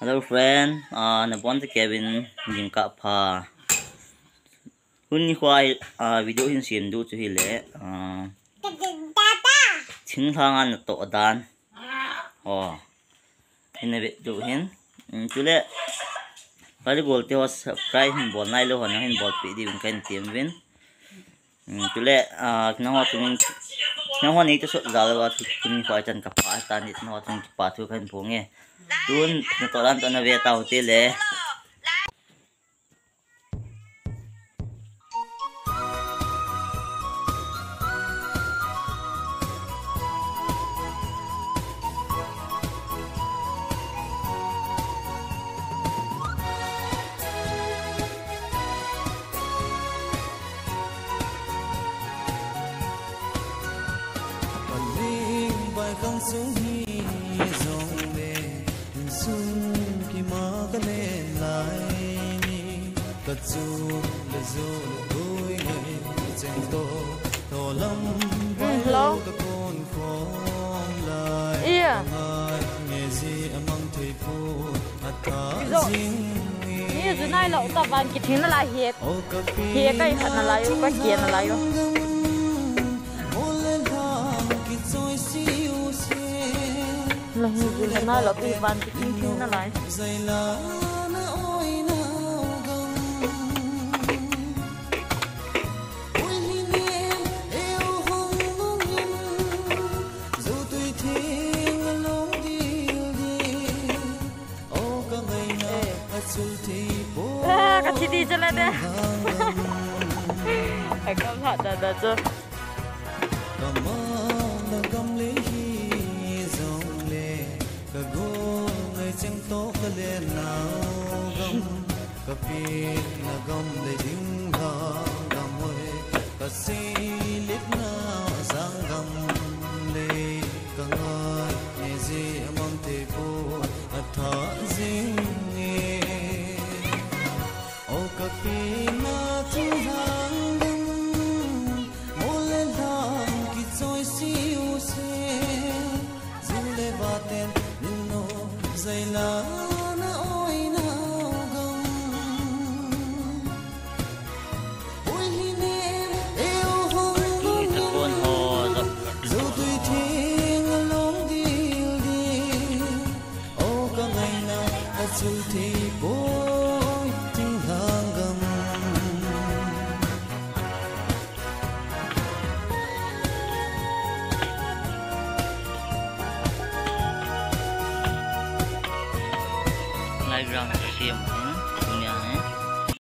Hello friend, na bonte Kevin jing ka pha. Hun ni khwai video hin sim du chu hi le. Thing thang an to dan. Hin be du hin. Chu le. Pali gol te was subscribe hin bol nai lo hon hin bol pi di kan tim win. Chu le na ho tung na ho ni te so zal wa tu ni khwai chan ka pha ta ni na ho tung pa thu kan phonge. Tun na to lan to na ve ta hote le. Không xuống hi dòng đê xuống khi mà cái lên lại ni cất du là đôi ngày trên tô thò lắm bao cái con phong lại ngài nghe gì mang thầy phu ta riêng นี่จะได้เราตะวันกินทิ้งอะไรเฮียใกล้ขันอะไรก็เกียนอะไรอยู่เราหิวแล้วนะเราไปวันกินทิ้งอะไรกะทิดีจังเลยเนี่ยไอ้ก็ผ่านแต่เจอ chẳng tốt cái lên nào gom cà phê là gom để đứng đó đam mê cà xí lít nào sang gom để cả người nghe gì mong thế cô thở riêng nghe ô cà phê na chung hàng đêm mỗi lên hàng kỳ trôi siêu xe dừng để ba tên dây lá na ôi nào gầm ôi li nè yêu hồng hồng dù tùy thiên lòng đi ô cả ngày nào ta chịu thì bối tiếng hàng gầm Lai răng xiêm